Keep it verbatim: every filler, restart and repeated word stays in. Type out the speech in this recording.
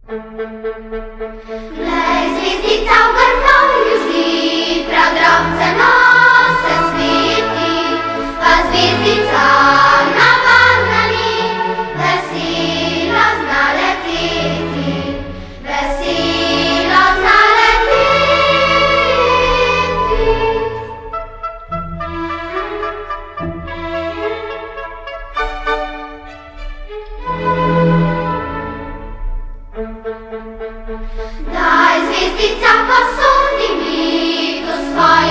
Lai zvizdi caur nauju žīpra draucenās svītī, zvizdi caur navanani, veselas naletīti, veselas Dai zvizdica pa sundi mi, tu svoj